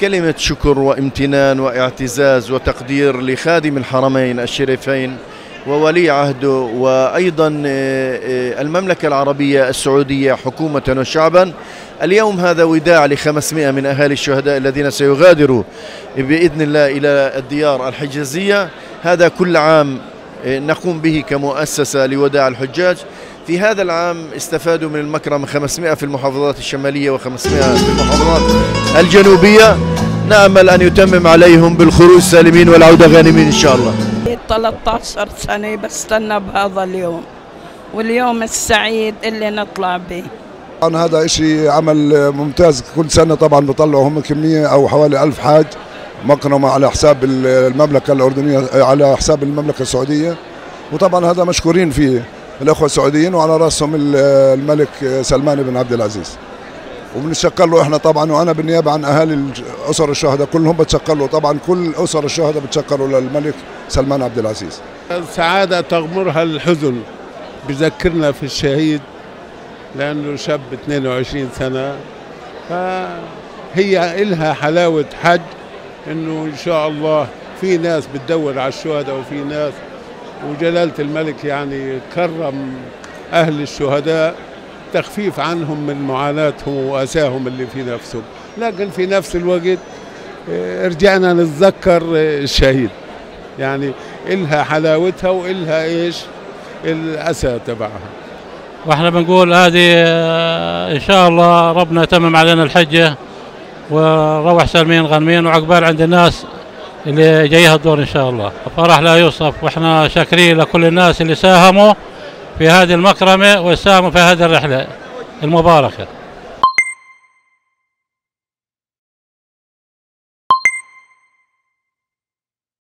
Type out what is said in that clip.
كلمة شكر وامتنان واعتزاز وتقدير لخادم الحرمين الشريفين وولي عهده، وأيضا المملكة العربية السعودية حكومة وشعبا. اليوم هذا وداع ل500 من أهالي الشهداء الذين سيغادروا بإذن الله إلى الديار الحجازية. هذا كل عام نقوم به كمؤسسة لوداع الحجاج. في هذا العام استفادوا من المكرمة 500 في المحافظات الشمالية و500 في المحافظات الجنوبية. نأمل أن يتمم عليهم بالخروج سالمين والعودة غانمين إن شاء الله. 13 سنة بستنى بهذا اليوم، واليوم السعيد اللي نطلع به. طبعا هذا إشي عمل ممتاز، كل سنة طبعا بيطلعوا هم كمية أو حوالي 1000 حاج مكرمة على حساب المملكة الأردنية، على حساب المملكة السعودية، وطبعا هذا مشكورين فيه الأخوة السعوديين، وعلى رأسهم الملك سلمان بن عبد العزيز. وبنتشكر له احنا طبعا، وانا بالنيابه عن اهالي اسر الشهداء كلهم بتشكر له، طبعا كل اسر الشهداء بتشكروا للملك سلمان عبد العزيز. السعاده تغمرها الحزن، بذكرنا في الشهيد لانه شاب 22 سنه، فهي إلها حلاوه حج انه ان شاء الله في ناس بتدور على الشهداء، وفي ناس، وجلاله الملك يعني كرم اهل الشهداء تخفيف عنهم من معاناتهم وأساهم اللي في نفسهم، لكن في نفس الوقت رجعنا نتذكر الشهيد، يعني إلها حلاوتها وإلها إيش الأسى تبعها. واحنا بنقول هذه إن شاء الله ربنا يتمم علينا الحجة ونروح سالمين غانمين، وعقبال عند الناس اللي جايها الدور إن شاء الله. فرح لا يوصف، واحنا شاكرين لكل الناس اللي ساهموا في هذه المكرمة وساهموا في هذه الرحلة المباركة.